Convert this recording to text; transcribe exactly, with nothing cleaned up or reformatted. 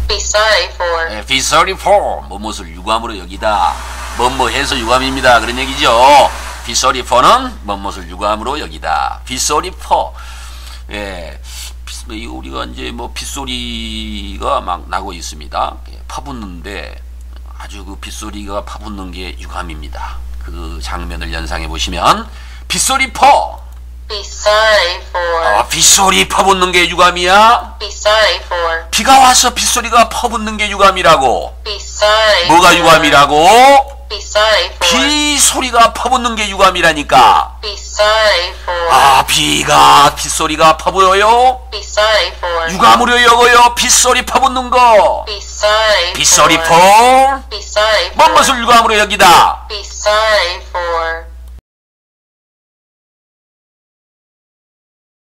Be sorry for. 예, be sorry for 무엇을 유감으로 여기다. 뭐뭐 해서 유감입니다. 그런 얘기죠. be sorry for는 무엇을 유감으로 여기다. be sorry for. 예, 비, 우리가 이제 뭐 빗소리가 막 나고 있습니다. 예, 파붙는데 아주 그 빗소리가 파붙는 게 유감입니다. 그 장면을 연상해 보시면 빗소리 퍼. Be sorry for. 아, 빗소리 퍼붓는 게 유감이야? Be sorry for. 비가 와서 빗소리가 퍼붓는 게 유감이라고. Be sorry. 뭐가 for. 유감이라고? Be sorry for. 비소리가 퍼붓는 게 유감이라니까. Be sorry for. 아, 비가 빗소리가 퍼부어요? Be sorry for. 유감으로 여겨요. 빗소리 퍼붓는 거. Be sorry 빗소리 for. 퍼. Be sorry for. 뭔 것을 유감으로 여기다. Be sorry for.